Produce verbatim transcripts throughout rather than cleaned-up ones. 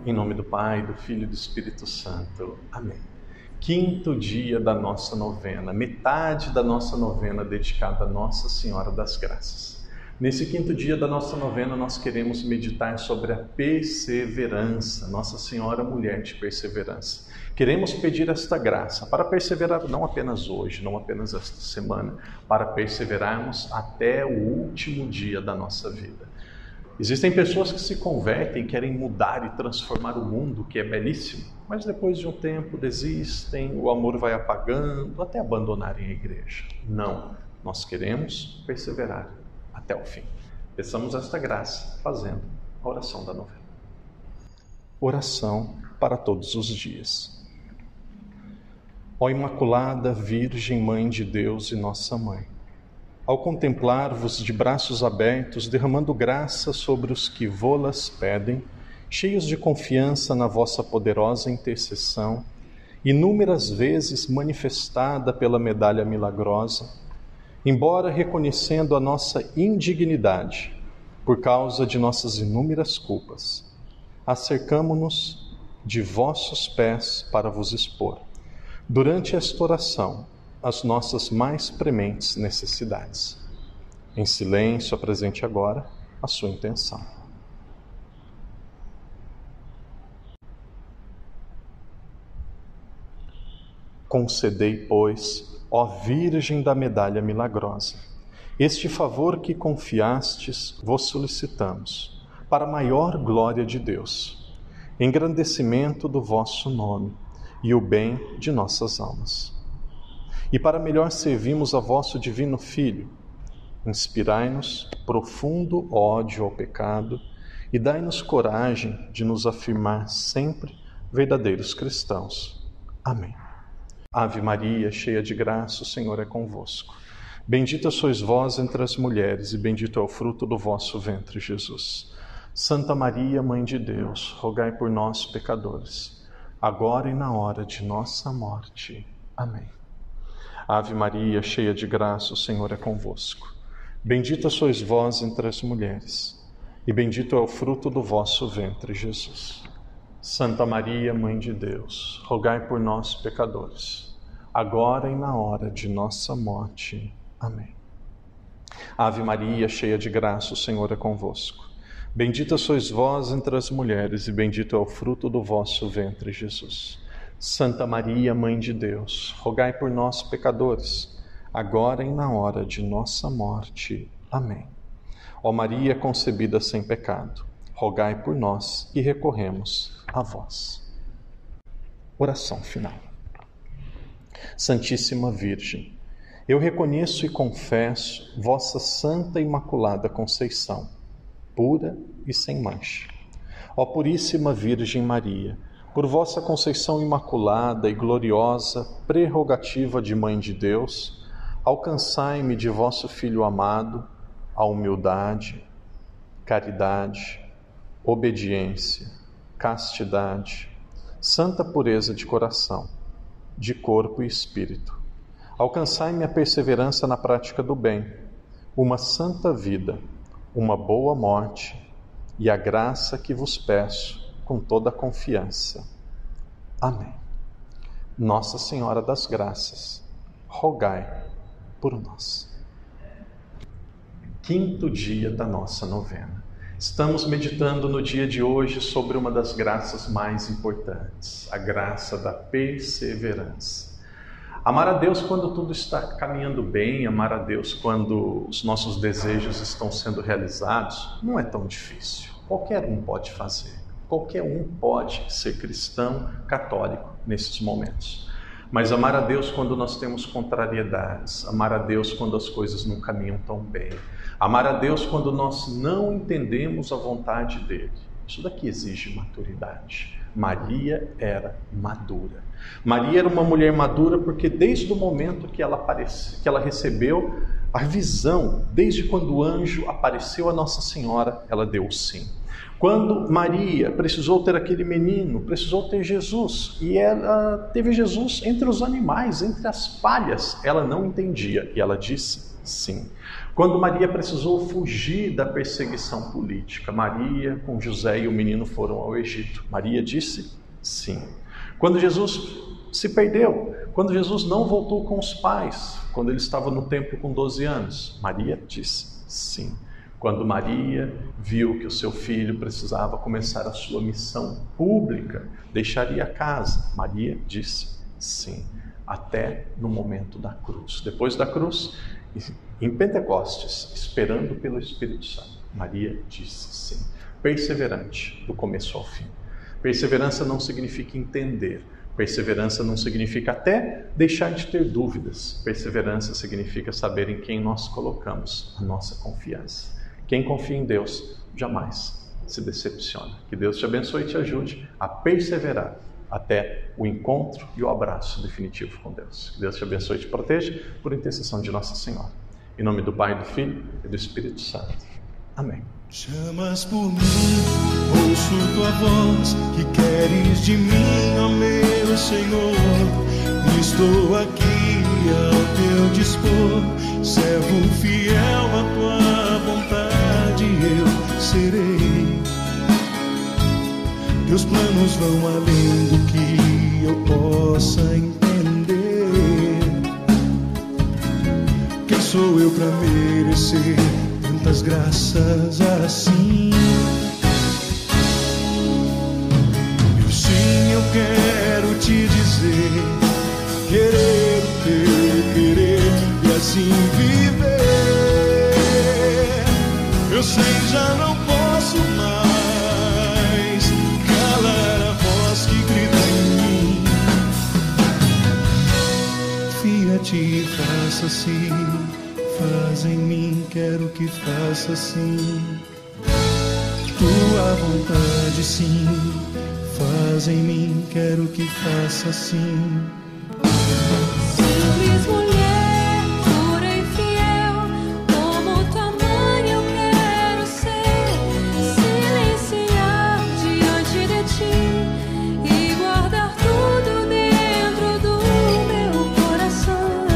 Em nome do Pai, do Filho e do Espírito Santo. Amém. Quinto dia da nossa novena, metade da nossa novena dedicada a Nossa Senhora das Graças. Nesse quinto dia da nossa novena, nós queremos meditar sobre a perseverança, Nossa Senhora, mulher de perseverança. Queremos pedir esta graça para perseverar não apenas hoje, não apenas esta semana, para perseverarmos até o último dia da nossa vida. Existem pessoas que se convertem, querem mudar e transformar o mundo, que é belíssimo, mas depois de um tempo desistem, o amor vai apagando, até abandonarem a igreja. Não, nós queremos perseverar até o fim. Peçamos esta graça fazendo a oração da novena. Oração para todos os dias. Ó Imaculada Virgem Mãe de Deus e Nossa Mãe, ao contemplar-vos de braços abertos, derramando graça sobre os que vô-las pedem, cheios de confiança na vossa poderosa intercessão, inúmeras vezes manifestada pela medalha milagrosa, embora reconhecendo a nossa indignidade por causa de nossas inúmeras culpas, acercamo-nos de vossos pés para vos expor, durante esta oração, as nossas mais prementes necessidades. Em silêncio, apresente agora a sua intenção. Concedei, pois, ó Virgem da Medalha Milagrosa, este favor que confiastes, vos solicitamos, para a maior glória de Deus, engrandecimento do vosso nome e o bem de nossas almas. E para melhor servirmos a vosso divino Filho, inspirai-nos profundo ódio ao pecado e dai-nos coragem de nos afirmar sempre verdadeiros cristãos. Amém. Ave Maria, cheia de graça, o Senhor é convosco. Bendita sois vós entre as mulheres e bendito é o fruto do vosso ventre, Jesus. Santa Maria, Mãe de Deus, rogai por nós, pecadores, agora e na hora de nossa morte. Amém. Ave Maria, cheia de graça, o Senhor é convosco. Bendita sois vós entre as mulheres, e bendito é o fruto do vosso ventre, Jesus. Santa Maria, Mãe de Deus, rogai por nós, pecadores, agora e na hora de nossa morte. Amém. Ave Maria, cheia de graça, o Senhor é convosco. Bendita sois vós entre as mulheres, e bendito é o fruto do vosso ventre, Jesus. Santa Maria, Mãe de Deus, rogai por nós, pecadores, agora e na hora de nossa morte. Amém. Ó Maria concebida sem pecado, rogai por nós e recorremos a vós. Oração final. Santíssima Virgem, eu reconheço e confesso vossa Santa Imaculada Conceição, pura e sem mancha. Ó Puríssima Virgem Maria, por vossa conceição imaculada e gloriosa, prerrogativa de Mãe de Deus, alcançai-me de vosso Filho amado a humildade, caridade, obediência, castidade, santa pureza de coração, de corpo e espírito. Alcançai-me a perseverança na prática do bem, uma santa vida, uma boa morte e a graça que vos peço com toda a confiança. Amém. Nossa Senhora das Graças, rogai por nós. Quinto dia da nossa novena. Estamos meditando no dia de hoje sobre uma das graças mais importantes, a graça da perseverança. Amar a Deus quando tudo está caminhando bem, amar a Deus quando os nossos desejos estão sendo realizados, não é tão difícil. Qualquer um pode fazer. Qualquer um pode ser cristão, católico nesses momentos. Mas amar a Deus quando nós temos contrariedades, amar a Deus quando as coisas não caminham tão bem, amar a Deus quando nós não entendemos a vontade dele, isso daqui exige maturidade. Maria era madura. Maria era uma mulher madura porque desde o momento que ela, aparece, que ela recebeu a visão, desde quando o anjo apareceu a Nossa Senhora, ela deu o sim. Quando Maria precisou ter aquele menino, precisou ter Jesus, e ela teve Jesus entre os animais, entre as palhas, ela não entendia, e ela disse sim. Quando Maria precisou fugir da perseguição política, Maria com José e o menino foram ao Egito. Maria disse sim. Quando Jesus se perdeu, quando Jesus não voltou com os pais, quando ele estava no templo com doze anos, Maria disse sim. Quando Maria viu que o seu filho precisava começar a sua missão pública, deixaria a casa, Maria disse sim. Até no momento da cruz. Depois da cruz, em Pentecostes, esperando pelo Espírito Santo, Maria disse sim. Perseverante do começo ao fim. Perseverança não significa entender. Perseverança não significa até deixar de ter dúvidas. Perseverança significa saber em quem nós colocamos a nossa confiança. Quem confia em Deus jamais se decepciona. Que Deus te abençoe e te ajude a perseverar até o encontro e o abraço definitivo com Deus. Que Deus te abençoe e te proteja por intercessão de Nossa Senhora. Em nome do Pai, do Filho e do Espírito Santo. Amém. Chamas por mim, ouço tua voz, que queres de mim, ó meu Senhor. Estou aqui ao teu dispor, servo fiel à tua vontade eu serei. Teus planos vão além do que eu possa entender. Quem sou eu para merecer tantas graças assim? Meu sim, eu quero te dizer, querer o teu querer e assim viver. Eu sei, já não posso mais calar a voz que grita em mim. Fia-te e faça assim, faz em mim, quero que faça assim. Tua vontade sim, faz em mim, quero que faça assim. Simples mulher, pura e fiel, como tua mãe eu quero ser. Silenciar diante de ti e guardar tudo dentro do meu coração.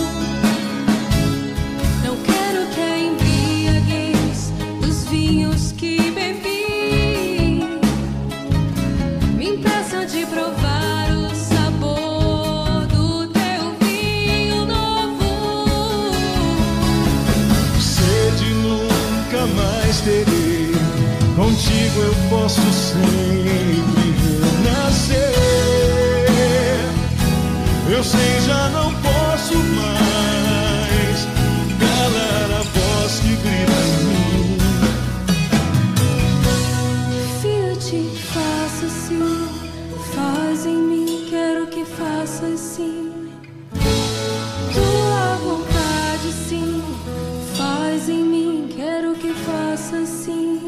Não quero que a embriaguez dos vinhos que bebi me impeçam de provar o sabor do teu vinho novo. Sede nunca mais terei, contigo eu posso sempre renascer. Eu sei, já não posso mais calar a voz que grita em mim. Fio-te, faça assim, faz em mim, quero que faça assim. Tua vontade sim, faz em mim, quero que faça assim.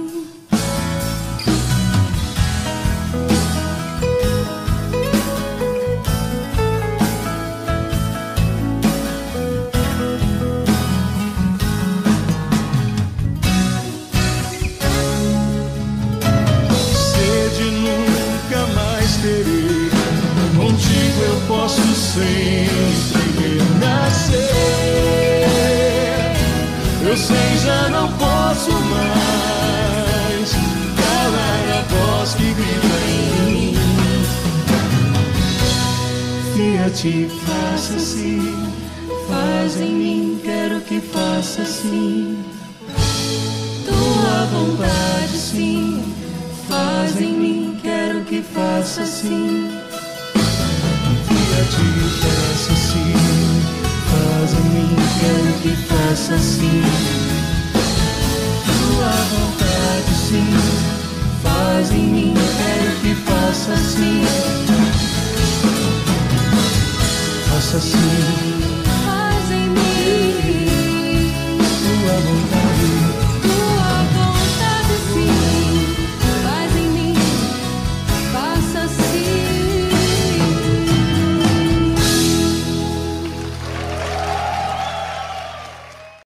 Sede nunca mais terei, contigo eu posso sempre renascer. Eu sei, já não posso mais calar a voz que grita em mim. Fia-te, faça assim, faz em mim, quero que faça assim. Tua vontade sim, faz em mim, quero que faça assim. Fia-te, faça assim, faz em mim, quero que faça assim. Tua vontade sim, faz em mim, quero que faça assim. Faça assim.